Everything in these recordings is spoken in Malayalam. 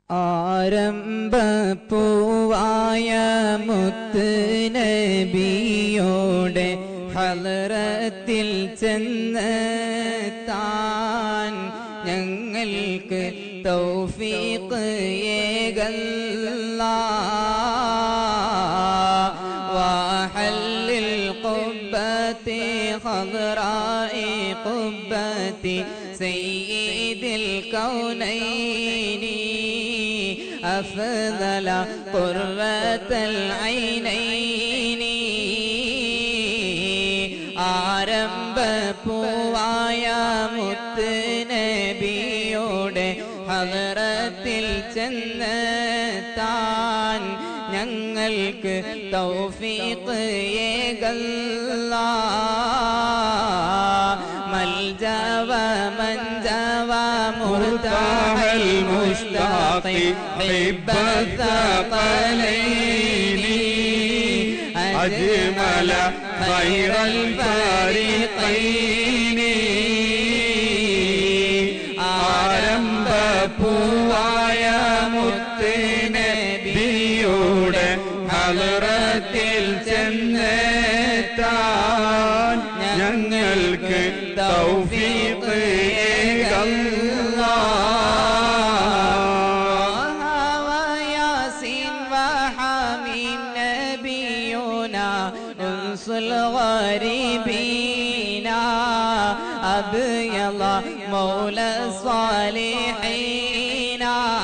ആരംഭപ്പൂവായ മുത്ത് നബിയോടെ ഹളറത്തിൽ ചെന്നെത്താൻ ഞങ്ങൾക്ക് തൗഫീഖ് ഏകല്ലാഹ് വഹല്ലിൽ ഖുബ്ബത്തി ഖദ്റാഇ ഖുബ്ബത്തി സയ്യിദിൽ കൗനൈനി أفضل قرة العينين ആരംഭപ്പൂവായ മുത്ത് നബിയോടെ ഹളറത്തിൽ ചെന്നെത്താൻ ഞങ്ങൾക്ക് തൗഫീഖ് ഏകല്ലാഹ് മൽജവ മൻജവ മുർതാഹൽ മുഷ്താഖി ഹിബ്ബ ثقليني أجمل خير الفريقين ആരംഭപ്പൂവായ മുത്ത് നബിയോടെ ഹളറത്തിൽ ചെന്നെത്താൻ ഞങ്ങൾക്ക് തൗഫീഖ് ഏകല്ലാഹ് الغريبين أبيض مولى الصالحين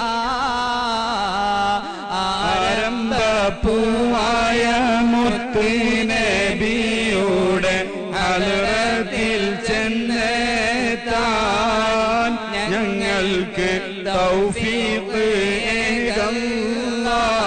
ആരംഭപ്പൂവായ മുത്ത് നബിയോടെ ഹളറത്തിൽ ചെന്നെത്താൻ ഞങ്ങൾക്ക് തൗഫീഖ് ഏകല്ലാഹ്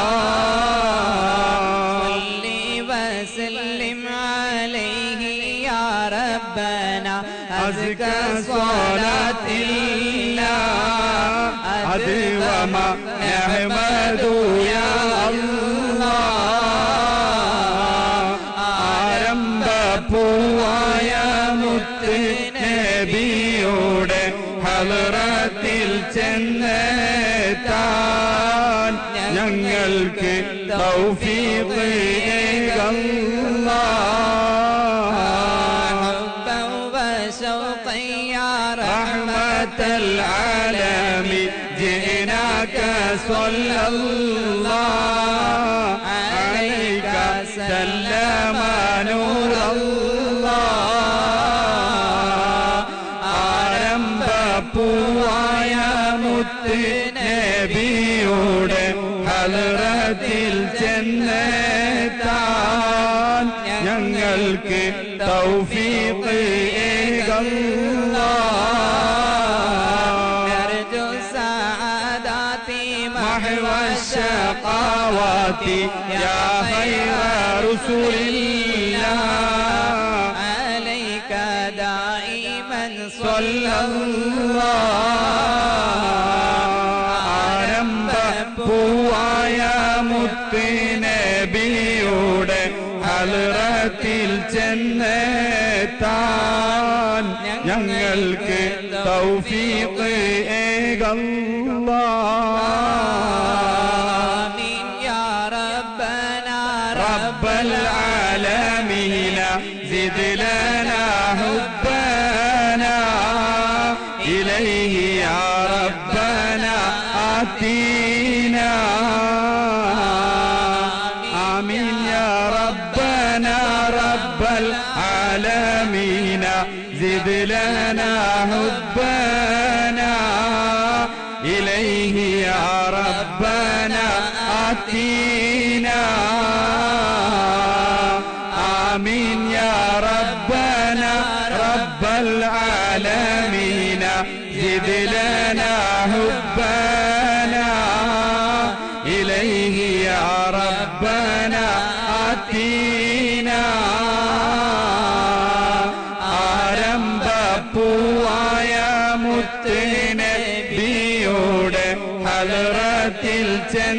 أزكى صلاة الله أدوم نحمد يا الله ആരംഭപ്പൂവായ മുത്ത് നബിയോടെ ഹളറത്തിൽ ചെന്നെത്താൻ ഞങ്ങൾക്ക് തൗഫീഖ് ഏകല്ലാഹ് العالم جئناك صلى الله عليك سلم نور الله ആരംഭപ്പൂവായ മുത്ത് നബിയോടെ ഹളറത്തിൽ ചെന്നെത്താൻ ഞങ്ങൾക്ക് തൗഫീഖ് ഏകല്ലാഹ് والشقاوات يا خير رسول الله عليك دائما صلى الله ആരംഭപ്പൂവായ മുത്ത് നബിയോടെ ഹളറത്തിൽ ചെന്നെത്താൻ ഞങ്ങൾക്ക് തൗഫീഖ് ഏകല്ലാഹ് العالمين زد لنا حبنا إليه يا ربنا آتينا آمين يا ربنا رب العالمين زد لنا حبنا إليه يا ربنا آتينا آمين يا ربنا رب العالمين زد لنا حبنا إليه يا ربنا آتينا ആരംഭപ്പൂവായ മുത്ത് നബിയോടെ ഹളറത്തിൽ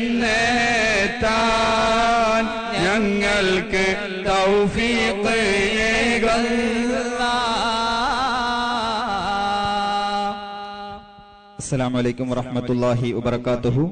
ചെന്നെത്താൻ ഞങ്ങൾക്ക് തൗഫീഖ് ഏകല്ലാഹ്. അസ്സലാമു അലൈക്കും വറഹ്മത്തുള്ളാഹി വബറകാതുഹു.